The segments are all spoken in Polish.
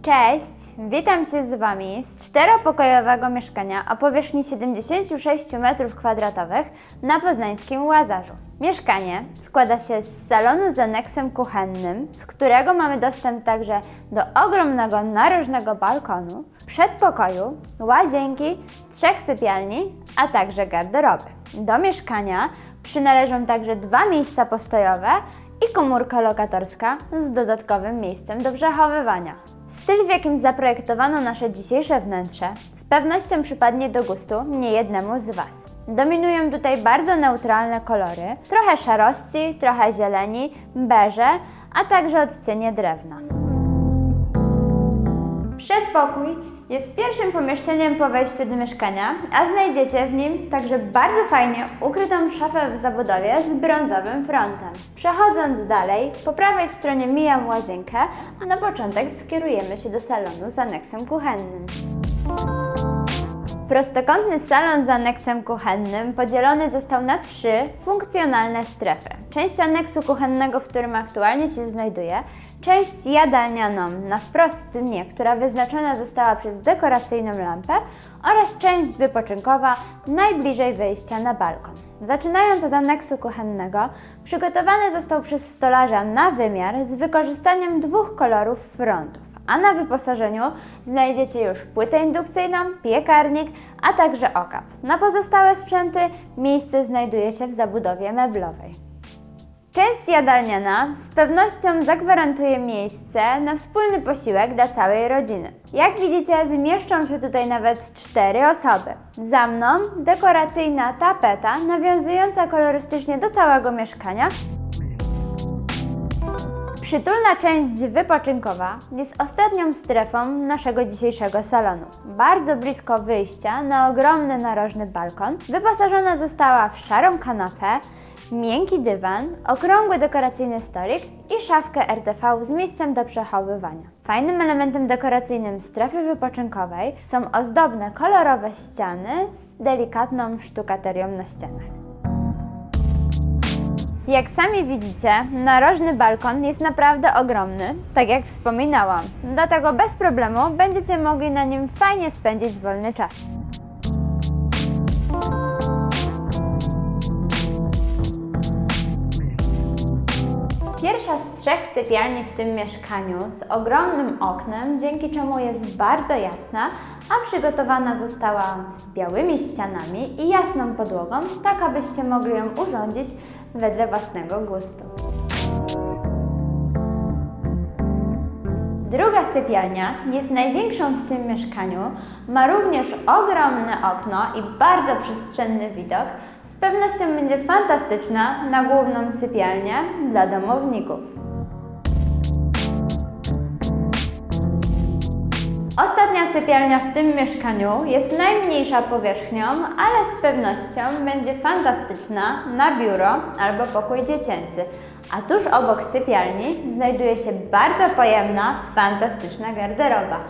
Cześć! Witam się z Wami z czteropokojowego mieszkania o powierzchni 76 m2 na poznańskim Łazarzu. Mieszkanie składa się z salonu z aneksem kuchennym, z którego mamy dostęp także do ogromnego narożnego balkonu, przedpokoju, łazienki, 3 sypialni, a także garderoby. Do mieszkania przynależą także 2 miejsca postojowe i komórka lokatorska z dodatkowym miejscem do przechowywania. Styl, w jakim zaprojektowano nasze dzisiejsze wnętrze, z pewnością przypadnie do gustu niejednemu z Was. Dominują tutaj bardzo neutralne kolory, trochę szarości, trochę zieleni, beże, a także odcienie drewna. Przedpokój jest pierwszym pomieszczeniem po wejściu do mieszkania, a znajdziecie w nim także bardzo fajnie ukrytą szafę w zabudowie z brązowym frontem. Przechodząc dalej, po prawej stronie mijam łazienkę, a na początek skierujemy się do salonu z aneksem kuchennym. Prostokątny salon z aneksem kuchennym podzielony został na 3 funkcjonalne strefy. Część aneksu kuchennego, w którym aktualnie się znajduje, część jadalnianą na wprost dnie, która wyznaczona została przez dekoracyjną lampę, oraz część wypoczynkowa najbliżej wyjścia na balkon. Zaczynając od aneksu kuchennego, przygotowany został przez stolarza na wymiar z wykorzystaniem 2 kolorów frontów, a na wyposażeniu znajdziecie już płytę indukcyjną, piekarnik, a także okap. Na pozostałe sprzęty miejsce znajduje się w zabudowie meblowej. Część jadalniana z pewnością zagwarantuje miejsce na wspólny posiłek dla całej rodziny. Jak widzicie, zmieszczą się tutaj nawet 4 osoby. Za mną dekoracyjna tapeta nawiązująca kolorystycznie do całego mieszkania. Przytulna część wypoczynkowa jest ostatnią strefą naszego dzisiejszego salonu. Bardzo blisko wyjścia na ogromny narożny balkon wyposażona została w szarą kanapę, miękki dywan, okrągły dekoracyjny stolik i szafkę RTV z miejscem do przechowywania. Fajnym elementem dekoracyjnym strefy wypoczynkowej są ozdobne, kolorowe ściany z delikatną sztukaterią na ścianach. Jak sami widzicie, narożny balkon jest naprawdę ogromny, tak jak wspominałam. Dlatego bez problemu będziecie mogli na nim fajnie spędzić wolny czas. Pierwsza z 3 sypialni w tym mieszkaniu z ogromnym oknem, dzięki czemu jest bardzo jasna, a przygotowana została z białymi ścianami i jasną podłogą, tak abyście mogli ją urządzić wedle własnego gustu. Druga sypialnia jest największą w tym mieszkaniu, ma również ogromne okno i bardzo przestrzenny widok. Z pewnością będzie fantastyczna na główną sypialnię dla domowników. Ostatnia sypialnia w tym mieszkaniu jest najmniejsza powierzchnią, ale z pewnością będzie fantastyczna na biuro albo pokój dziecięcy. A tuż obok sypialni znajduje się bardzo pojemna, fantastyczna garderoba.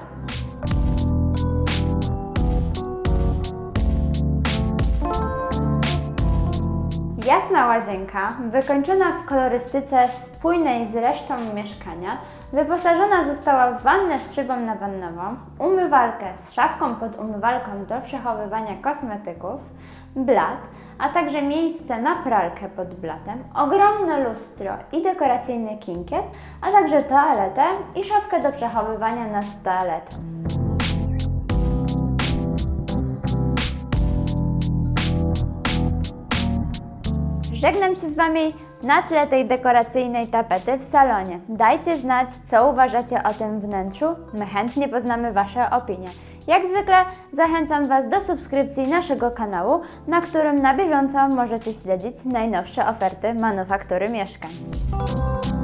Jasna łazienka, wykończona w kolorystyce spójnej z resztą mieszkania, wyposażona została w wannę z szybą nawannową, umywalkę z szafką pod umywalką do przechowywania kosmetyków, blat, a także miejsce na pralkę pod blatem, ogromne lustro i dekoracyjny kinkiet, a także toaletę i szafkę do przechowywania nad toaletą. Żegnam się z Wami na tle tej dekoracyjnej tapety w salonie. Dajcie znać, co uważacie o tym wnętrzu, my chętnie poznamy Wasze opinie. Jak zwykle zachęcam Was do subskrypcji naszego kanału, na którym na bieżąco możecie śledzić najnowsze oferty manufaktury mieszkań.